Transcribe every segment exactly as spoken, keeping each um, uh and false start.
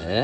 હે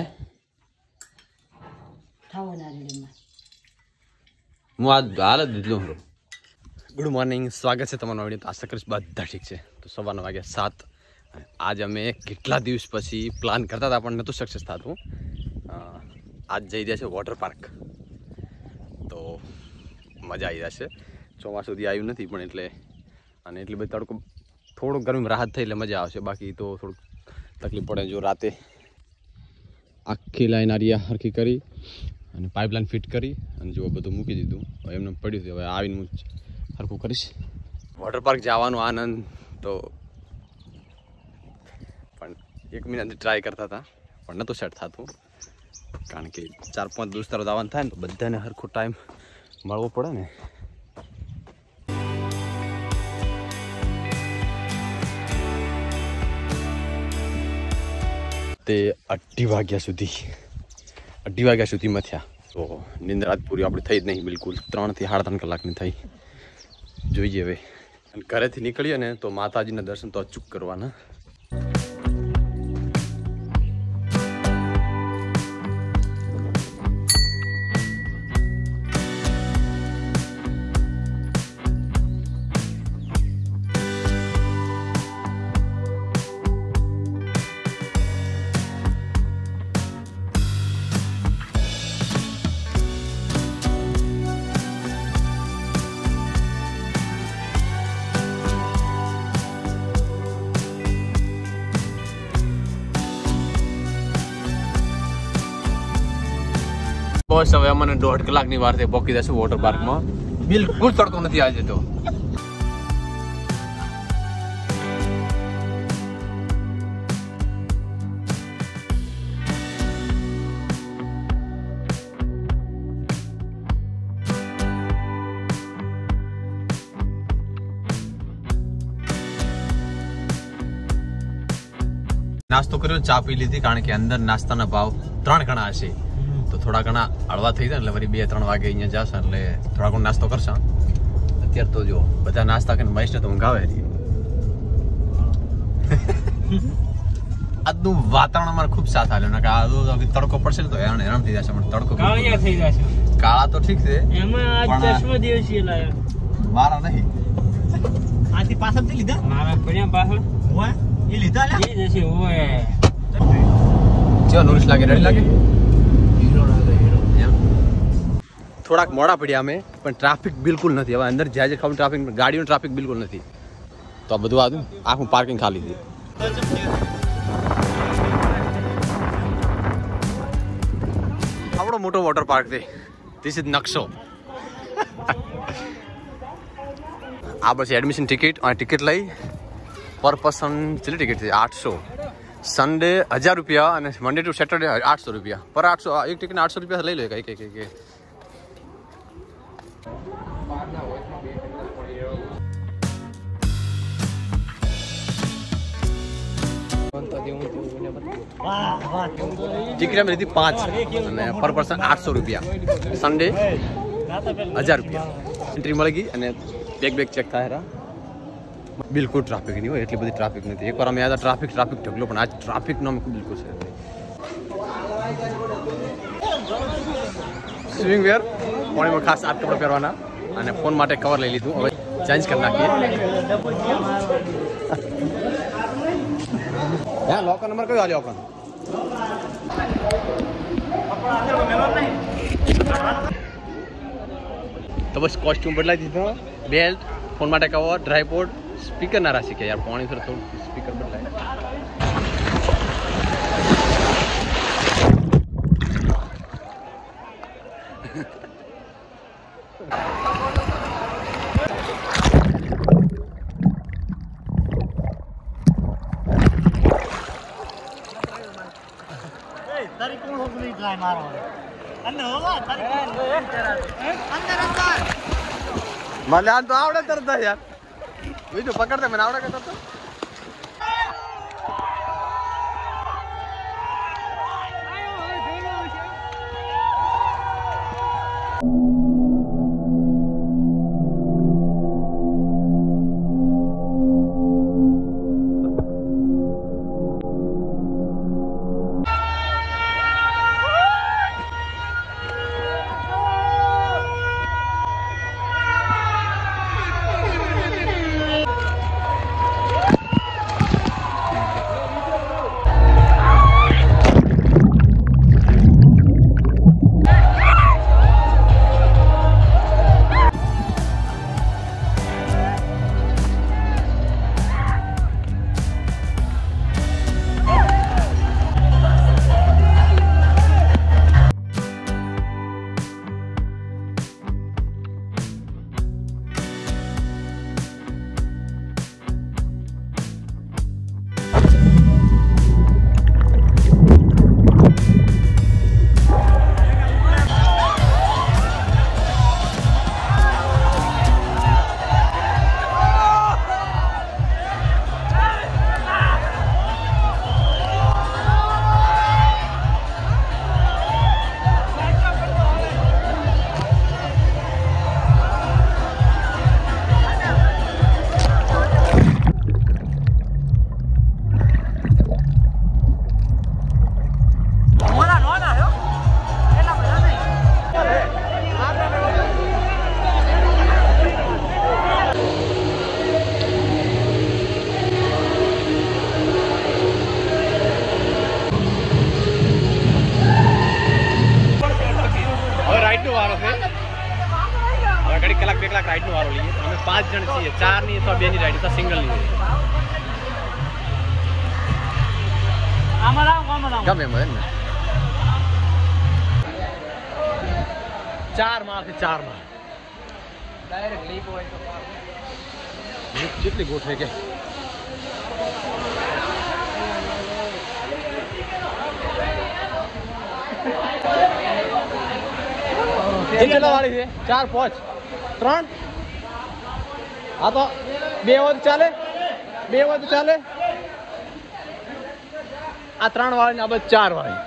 થાવના રેડીમાં હું આ હાલ જ દીધું. ગુડ મોર્નિંગ, સ્વાગત છે તમારું વિડીયો. તો આશા કરીશ બધા ઠીક છે. તો સવારના વાગ્યા સાત. આજ અમે કેટલા દિવસ પછી પ્લાન કરતા હતા પણ નહોતું સક્સેસ થતું. આજ જઈ રહ્યા છે વોટર પાર્ક. તો મજા આવી જશે. ચોમાસું સુધી આવ્યું નથી પણ એટલે અને એટલી બધી તડકો થોડુંક ગરમી રાહત થઈ એટલે મજા આવશે. બાકી તો થોડુંક તકલીફ પડે. જો રાતે આખી લાઈન આરિયા હરખી કરી અને પાઇપલાઇન ફિટ કરી અને જો બધું મૂકી દીધું. હવે એમને પડ્યું છે. હવે આવીને હું હરખું કરીશ. વોટર પાર્ક જવાનો આનંદ તો પણ એક મહિનાથી ટ્રાય કરતા હતા પણ નહોતું સેટ થતું. કારણ કે ચાર પાંચ દોસ્તારો જવાનું થાય ને તો બધાને હરખો ટાઈમ મળવો પડે ને. તે અઢી વાગ્યા સુધી અઢી વાગ્યા સુધીમાં થયા તો નિંદ્રાત પૂરી આપણે થઈ જ નહીં બિલકુલ. ત્રણથી સાડા ત્રણ કલાકની થઈ. જોઈએ હવે અને ઘરેથી નીકળીએ ને તો માતાજીના દર્શન તો અચૂક કરવાના. બસ હવે અમને દોઢ કલાકની વાર થઈ પહોંચી જશે વોટર પાર્કમાં. બિલકુલ તડકો નથી આજે તો. નાસ્તો કર્યો, ચા પી લીધી કારણ કે અંદર નાસ્તાના ભાવ ત્રણ ગણા હશે. તો થોડા ઘણા હળવા થઈ જાય એટલે વળી બે ત્રણ વાગે અહીંયા જશે એટલે થોડા ઘણો નાસ્તો કરશે. અત્યારે તો જો બધા નાસ્તા કરીને મહેશને તો ઊંઘાવે. આજનું વાતાવરણ અમારે ખૂબ સાથ આવ્યો ને કે આ તડકો પડશે ને તો હેરાન હેરાન થઈ જશે. પણ તડકો કાળિયા થઈ જશે. કાળા તો ઠીક છે એમાં આજ ચશ્મા દિવસી લાયા મારા નહીં. આથી પાછળથી લીધા મારા પડ્યા પાછળ ઓય એ લીધા લે એ જશે ઓય. ચો નોરિસ લાગે રેડી લાગે. થોડાક મોડા પડ્યા અમે પણ ટ્રાફિક બિલકુલ નથી. હવે અંદર જ્યાં જ્યાં ખાવું ટ્રાફિક ગાડીનો ટ્રાફિક બિલકુલ નથી. તો આ બધું આવું આખું પાર્કિંગ ખાલી છે. આવડો મોટો વોટર પાર્ક છે. ધીસ ઇઝ નકશો. આ પછી એડમિશન ટિકિટ અને ટિકિટ લઈ પર પર્સન કેટલી ટિકિટ છે? આઠસો. સન્ડે હજાર રૂપિયા અને મંડે ટુ સેટરડે આઠસો રૂપિયા પર આઠસો. એક ટિકિટ આઠસો રૂપિયા લઈ લે કઈ કઈ કઈ કઈ ટિકિટ અમે લીધી પાંચ અને પર પર્સન આઠસો રૂપિયા. સન્ડે હજાર રૂપિયા એન્ટ્રી મળી ગઈ અને બેગ બેગ ચેક થાય. બિલકુલ ટ્રાફિક નહીં હોય, એટલી બધી ટ્રાફિક નથી. એકવાર અમે આવ્યા ટ્રાફિક ટ્રાફિક ઢગલો પણ આજ ટ્રાફિક નો બિલકુલ છે. સ્વિમિંગ વેર પાણીમાં ખાસ આ કપડા પહેરવાના અને ફોન માટે કવર લઈ લીધું. હવે ચેન્જ કરી નાખીએ. હા લોકર નંબર કયો આલ્યો આપણને? તો બસ કોસ્ટ્યુમ બદલાઈ દીધો. બેલ્ટ, ફોન માટે કવર, ડ્રાયપોડ, સ્પીકર ના રાખી કે યાર પાણી થોડું થોડું સ્પીકર બદલાય. તારી કોણ હોગલી ટ્રાય મારો અને હોવા તારી અંદર અંદર મને આ તો આવડે તરત યાર. બીજું પકડતે મને આવડે કે તરત. ગમે મને ને ચાર માળથી ચાર માળ ડાયરેક્ટ લીપ હોય તો લીપ કેટલી ગોઠવે કે કેટલા વાળી છે ચાર પાંચ ત્રણ હા તો બે હોય તો ચાલે બે હોય તો ચાલે આ ત્રણ વાળી ને આ બધી ચાર વાળી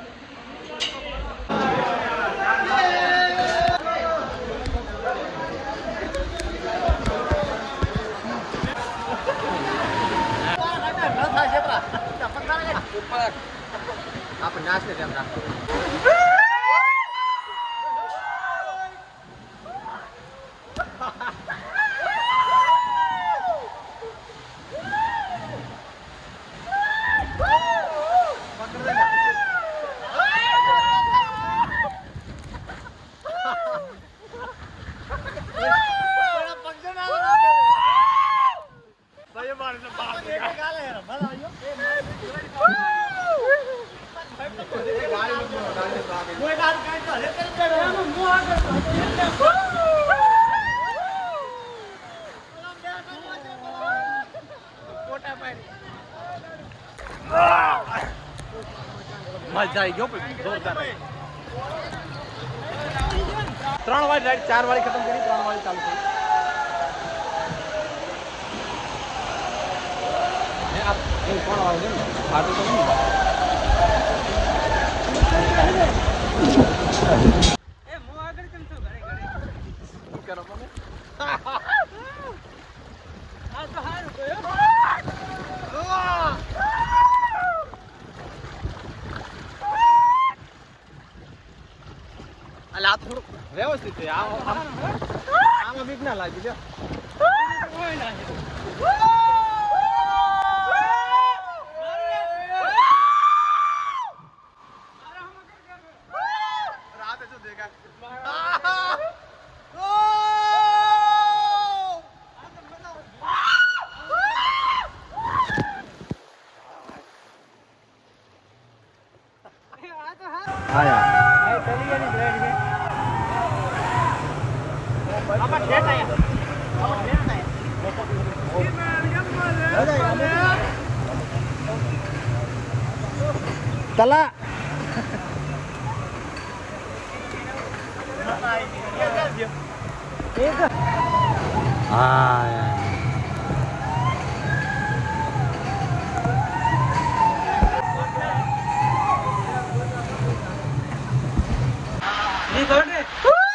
આપણે નાસ્તે તેમ રાખો મજા આવી ગયો જોરદાર ત્રણ વાળી રાઈડ ચાર વાળી ખતમ કરી ત્રણ વાળી ચાલુ થઈ કોણ વાળું છે ને ફાટું તો નહીં એ મો આગળ કેમ છો ઘરે ઘરે કરો મને આ તો હારું ગયો અલા થોડું વ્યવસ્થિત છે આમાં બીક ના લાગી જો રાતે શું દેખા આયા ચલી ગઈ બ્રેડ છે આમાં ઠેઠ આયા આમાં ઠેઠ આયા તલા હા ये कौन है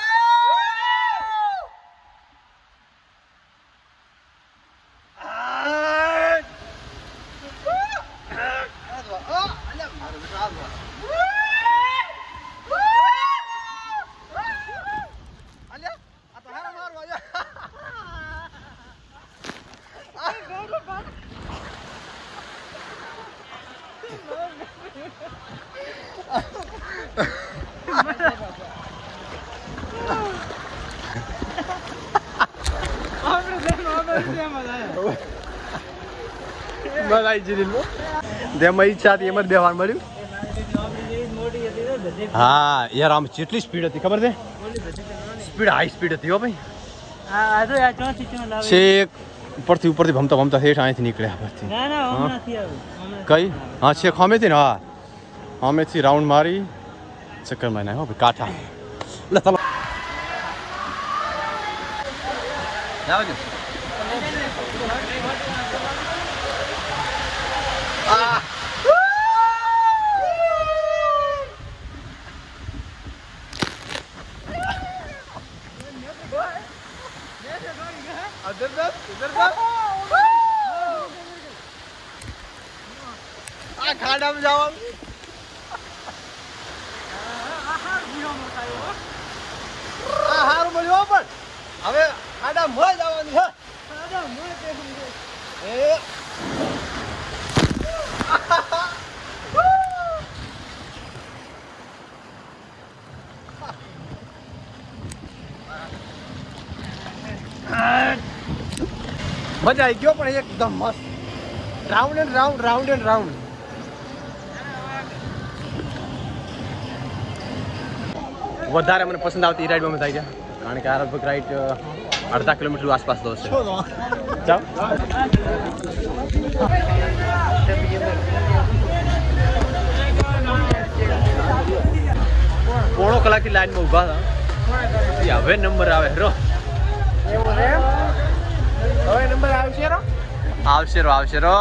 બધાઈ જીરીલો દેમાં ઈચ્છા હતી એમ જ બેહવાન મળ્યું હા યાર આમ કેટલી સ્પીડ હતી ખબર છે સ્પીડ હાઈ સ્પીડ હતી હો ભાઈ છેક ઉપરથી ઉપરથી ભમતા ભમતા હેઠ અહીંથી નીકળ્યા પરથી કઈ હા છેક સામેથી ને હા સામેથી રાઉન્ડ મારી ચક્કર મારી નાખ્યો ભાઈ કાંઠા એટલે તમે જાવજો Ah! इधर दस इधर दस आ खाड़ा में जाओ आ हार મળ્યો પણ હવે ખાડા માં જવાની છે ખાડા માં એ મજા આવી ગયો પણ એકદમ મસ્ત round and round round and round વધારે મને પસંદ આવતી એ રાઈડમાં થાય ગયા, કારણ કે આ લગભગ રાઈડ અડધા કિલોમીટર આસપાસ તો હશે. જાઓ પોણો કલાકથી લાઈનમાં ઊભા હતા, હવે નંબર આવે રો. હવે નંબર આવશે રો આવશે રો આવશે રો.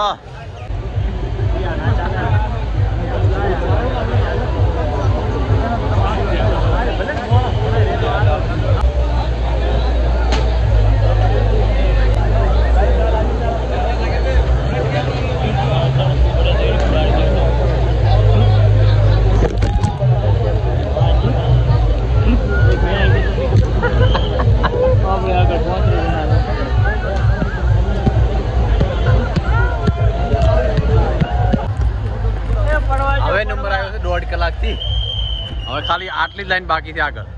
હવે નંબર આવ્યો છે દોઢ કલાકથી, હવે ખાલી આટલી જ લાઈન બાકી છે આગળ.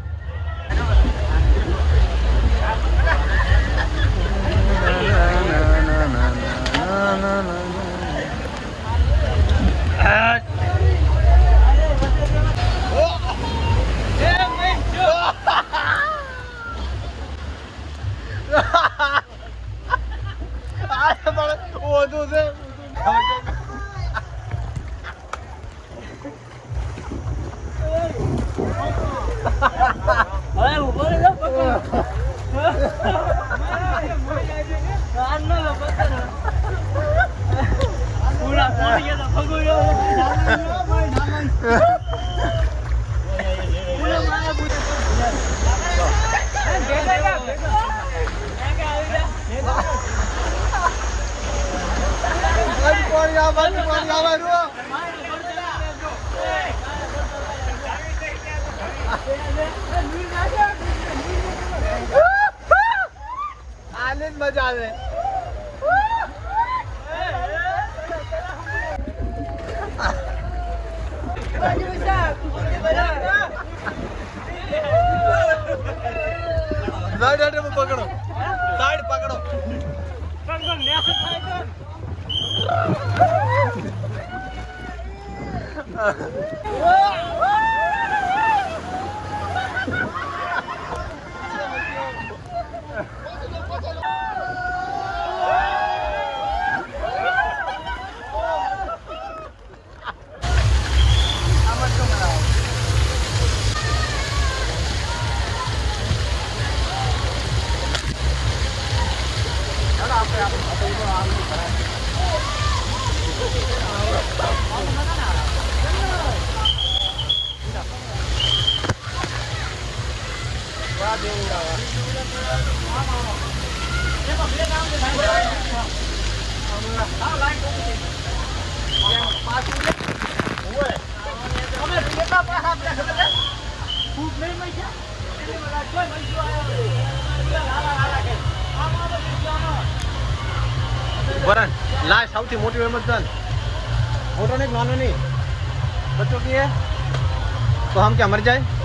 મજા આવે. પકડો સાઈડ પકડો. बरन ला સૌથી મોટી હેમત દન મોટો ને નાનો નહીં બચ્ચો की है तो हम क्या मर जाए.